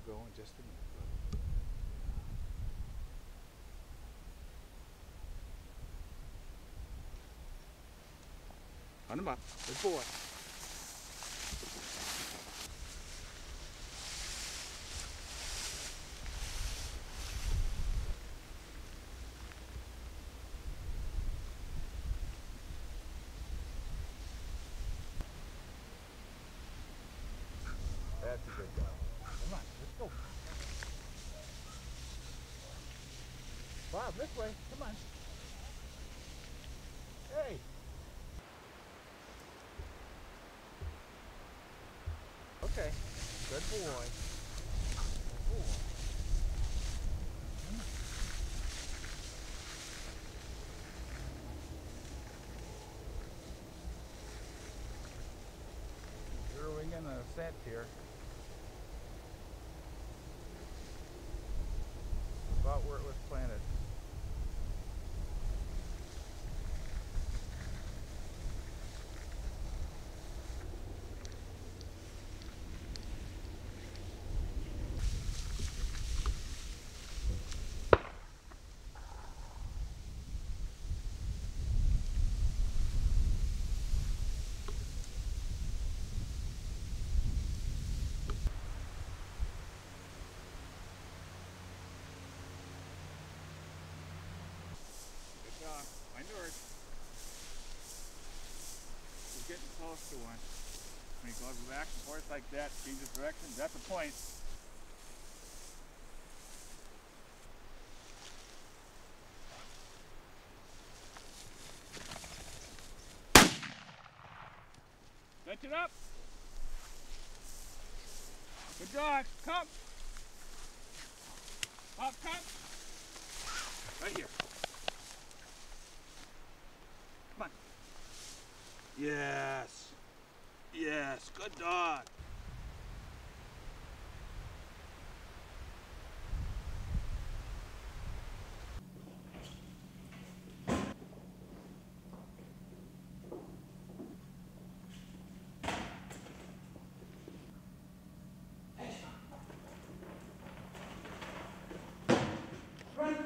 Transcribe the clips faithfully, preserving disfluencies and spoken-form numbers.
go in just a minute. Run him up. Good boy. That's a good guy. Come on, let's go. Bob, this way. Come on. Hey. Okay. Good boy. Good boy. Come on. Zeroing in a scent here. About where it was planted. Find the bird. He's getting close to one. When he goes back and forth like that, changes direction, that's a point. Fetch it up. Good dog. Come. Up, come. Right here. Come on. Yes. Yes. Good dog. Run.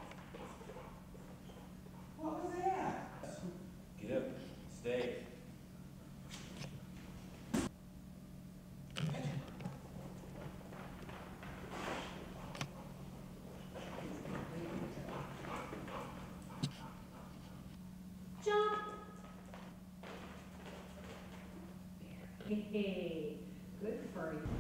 What was that? Get up. Stay. Jump. Hey, good for you.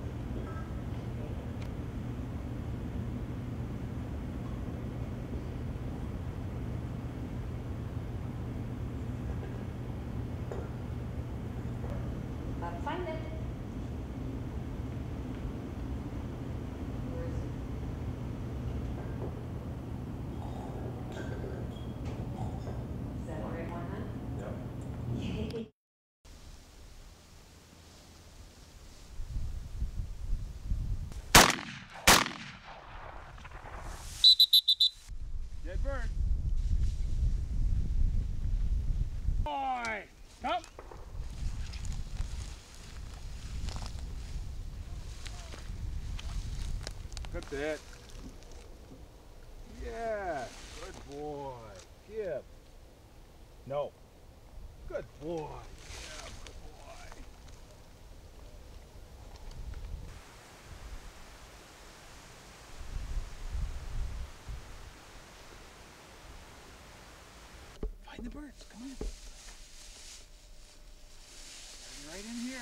Uh, find it. Where is it? Is that the right one, huh? Yep. Dead bird. Boy, come. Good bit. Yeah, good boy. Give. No. Good boy. Yeah, good boy. Find the birds. Come on. They're right in here.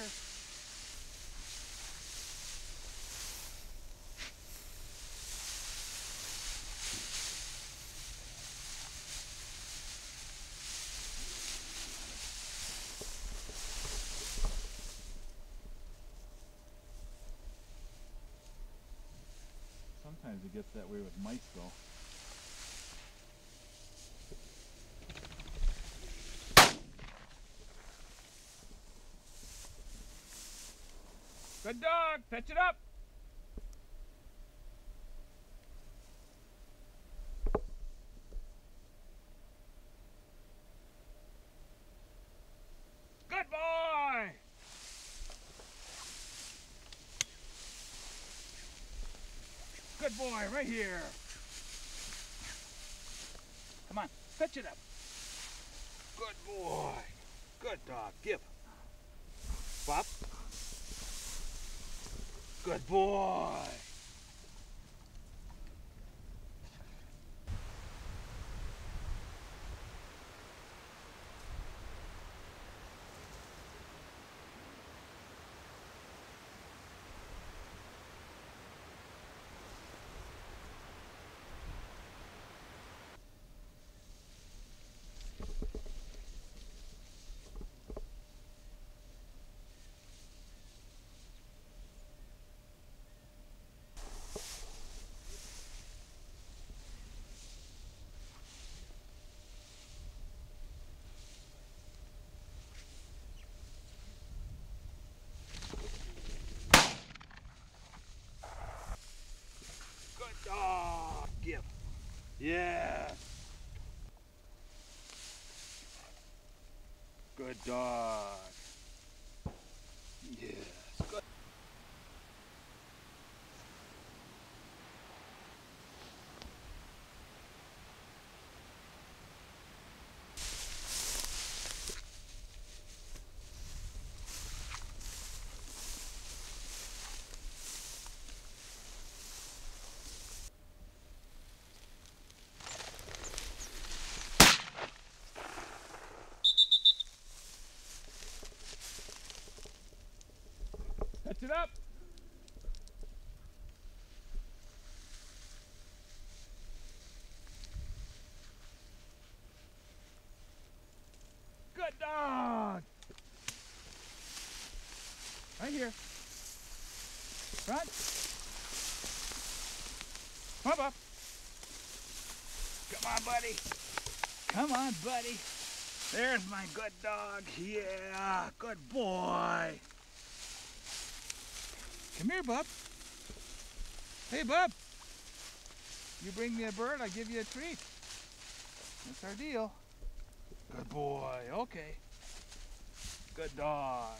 Sometimes it gets that way with mice though. Good dog, fetch it up. Good boy. boy, right here. Come on, fetch it up. Good boy. Good dog. Give. Bop. Good boy. Good dog. Give. Yeah. Good dog. Yes. Good. Catch it up. Good dog. Right here. Front. Come up. Come on, buddy. Come on, buddy. There's my good dog. Yeah, good boy. Come here, bub. Hey, bub. You bring me a bird, I give you a treat. That's our deal. Good boy. Okay. Good dog.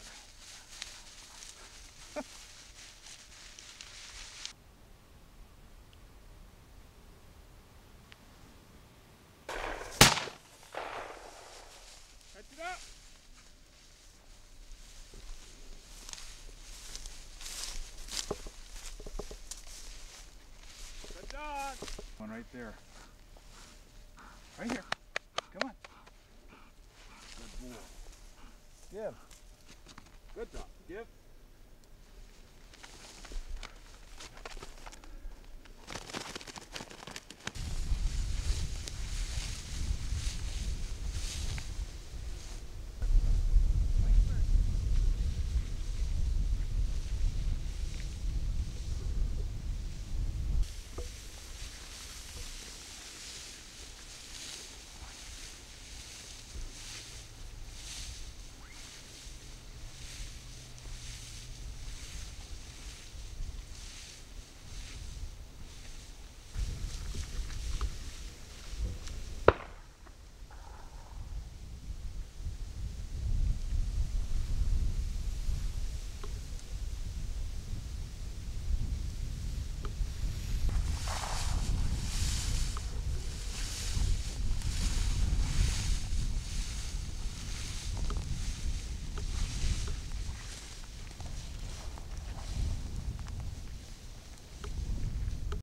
Catch it up. Good dog. One right there. Right here. Come on. Good boy. Give. Good dog. Give.